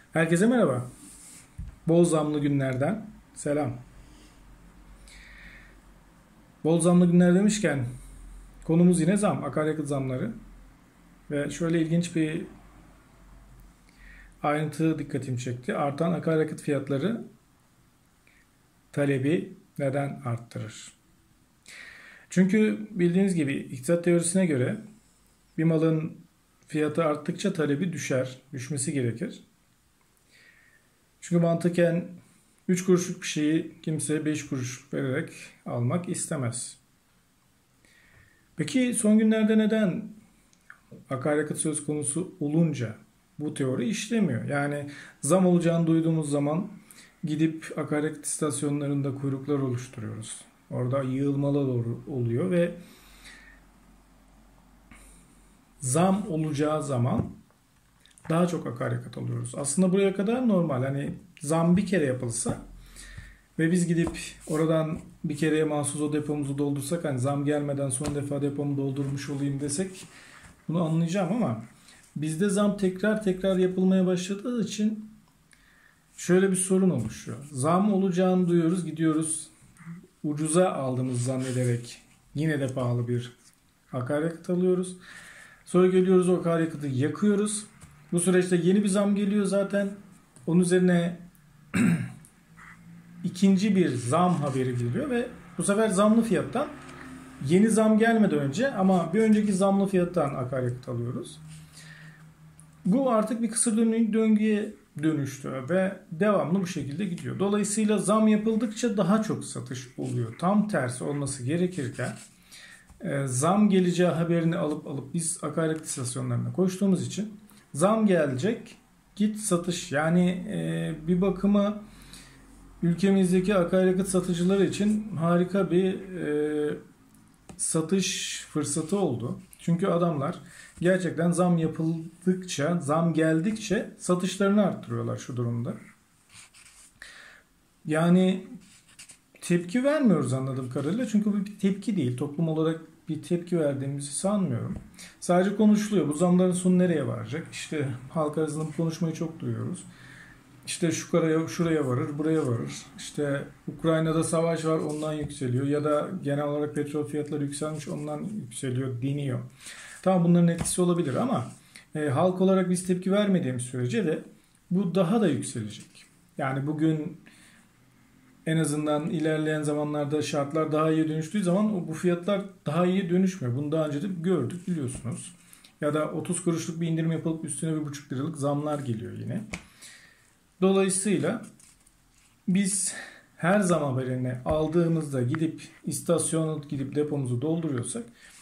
Herkese merhaba. Bol zamlı günlerden selam. Bol zamlı günler demişken konumuz yine zam, akaryakıt zamları. Ve şöyle ilginç bir ayrıntı dikkatimi çekti. Artan akaryakıt fiyatları talebi neden arttırır? Çünkü bildiğiniz gibi iktisat teorisine göre bir malın fiyatı arttıkça talebi düşer, düşmesi gerekir. Çünkü mantıken 3 kuruşluk bir şeyi kimse 5 kuruş vererek almak istemez. Peki son günlerde neden akaryakıt söz konusu olunca bu teori işlemiyor? Yani zam olacağını duyduğumuz zaman gidip akaryakıt istasyonlarında kuyruklar oluşturuyoruz. Orada yığılmalar oluyor ve zam olacağı zaman daha çok akaryakıt alıyoruz. Aslında buraya kadar normal. Hani zam bir kere yapılsa ve biz gidip oradan bir kereye mahsus o depomuzu doldursak, hani zam gelmeden son defa depomu doldurmuş olayım desek bunu anlayacağım, ama bizde zam tekrar tekrar yapılmaya başladığı için şöyle bir sorun oluşuyor. Zam olacağını duyuyoruz, gidiyoruz ucuza aldığımız zannederek yine de pahalı bir akaryakıt alıyoruz. Sonra geliyoruz, o akaryakıtı yakıyoruz. Bu süreçte yeni bir zam geliyor zaten. Onun üzerine ikinci bir zam haberi geliyor ve bu sefer zamlı fiyattan, yeni zam gelmeden önce ama bir önceki zamlı fiyattan akaryakıt alıyoruz. Bu artık bir kısır döngüye dönüştü ve devamlı bu şekilde gidiyor. Dolayısıyla zam yapıldıkça daha çok satış oluyor. Tam tersi olması gerekirken zam geleceği haberini alıp biz akaryakıt istasyonlarına koştuğumuz için zam gelecek, git satış. Yani bir bakıma ülkemizdeki akaryakıt satıcıları için harika bir satış fırsatı oldu. Çünkü adamlar gerçekten zam yapıldıkça, zam geldikçe satışlarını arttırıyorlar şu durumda. Yani tepki vermiyoruz anladığım kadarıyla. Çünkü bu bir tepki değil. Toplum olarak bir tepki verdiğimizi sanmıyorum. Sadece konuşuluyor. Bu zamların sonu nereye varacak? İşte halk arasında bu konuşmayı çok duyuyoruz. İşte şuraya varır, buraya varır. İşte Ukrayna'da savaş var, ondan yükseliyor. Ya da genel olarak petrol fiyatları yükselmiş, ondan yükseliyor deniyor. Tamam, bunların etkisi olabilir ama halk olarak biz tepki vermediğimiz sürece de bu daha da yükselecek. Yani bugün en azından ilerleyen zamanlarda şartlar daha iyi dönüştüğü zaman bu fiyatlar daha iyi dönüşmüyor. Bunu daha önce de gördük, biliyorsunuz. Ya da 30 kuruşluk bir indirim yapılıp üstüne 1,5 liralık zamlar geliyor yine. Dolayısıyla biz her zam haberini aldığımızda gidip istasyona gidip depomuzu dolduruyorsak,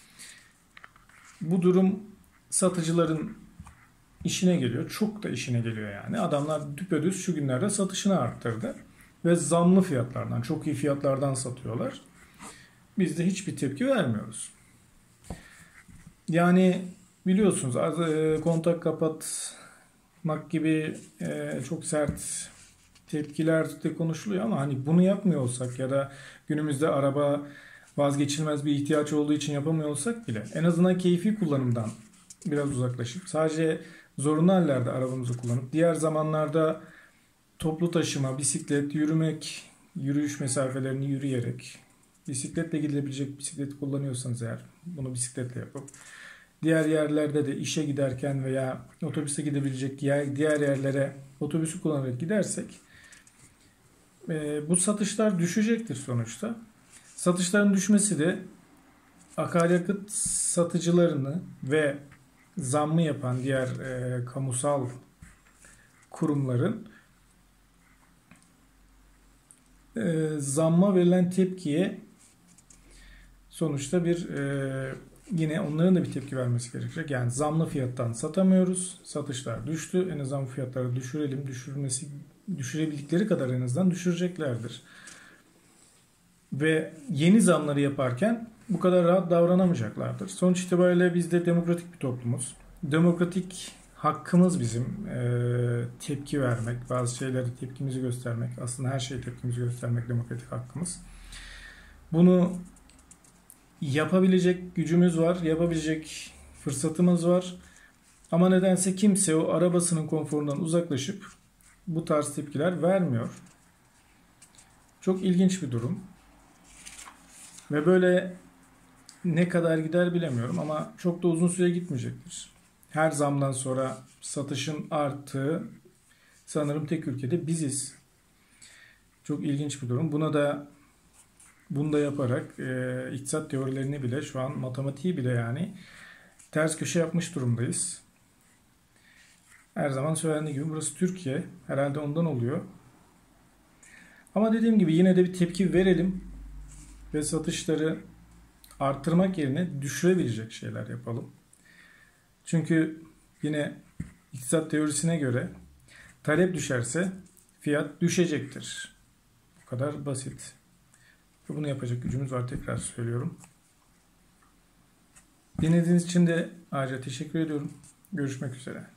bu durum satıcıların işine geliyor. Çok da işine geliyor yani. Adamlar düpedüz şu günlerde satışını arttırdı ve zamlı fiyatlardan, çok iyi fiyatlardan satıyorlar. Biz de hiçbir tepki vermiyoruz. Yani biliyorsunuz kontak kapatmak gibi çok sert tepkiler de konuşuluyor, ama hani bunu yapmıyor olsak ya da günümüzde araba vazgeçilmez bir ihtiyaç olduğu için yapamıyor olsak bile en azından keyfi kullanımdan biraz uzaklaşıp sadece zorunlu hallerde arabamızı kullanıp diğer zamanlarda toplu taşıma, bisiklet, yürümek, yürüyüş mesafelerini yürüyerek, bisikletle gidilebilecek bisiklet kullanıyorsanız eğer bunu bisikletle yapıp diğer yerlerde de işe giderken veya otobüse gidebilecek diğer yerlere otobüsü kullanarak gidersek bu satışlar düşecektir sonuçta. Satışların düşmesi de akaryakıt satıcılarını ve zammı yapan diğer kamusal kurumların zamma verilen tepkiye sonuçta yine onların da bir tepki vermesi gerekecek. Yani zamlı fiyattan satamıyoruz. Satışlar düştü. En azından bu fiyatları düşürelim. Düşürebildikleri kadar en azından düşüreceklerdir. Ve yeni zamları yaparken bu kadar rahat davranamayacaklardır. Sonuç itibariyle biz de demokratik bir toplumuz. Demokratik hakkımız bizim tepki vermek, bazı şeylere tepkimizi göstermek, aslında her şeye tepkimizi göstermek demokratik hakkımız. Bunu yapabilecek gücümüz var, yapabilecek fırsatımız var. Ama nedense kimse o arabasının konforundan uzaklaşıp bu tarz tepkiler vermiyor. Çok ilginç bir durum. Ve böyle ne kadar gider bilemiyorum ama çok da uzun süre gitmeyecektir. Her zamdan sonra satışın arttığı sanırım tek ülkede biziz. Çok ilginç bir durum. Bunu da yaparak iktisat teorilerini bile şu an matematiği bile yani ters köşe yapmış durumdayız. Her zaman söylendiği gibi burası Türkiye. Herhalde ondan oluyor. Ama dediğim gibi yine de bir tepki verelim ve satışları arttırmak yerine düşürebilecek şeyler yapalım. Çünkü yine iktisat teorisine göre talep düşerse fiyat düşecektir. Bu kadar basit. Ve bunu yapacak gücümüz var, tekrar söylüyorum. Dinlediğiniz için de ayrıca teşekkür ediyorum. Görüşmek üzere.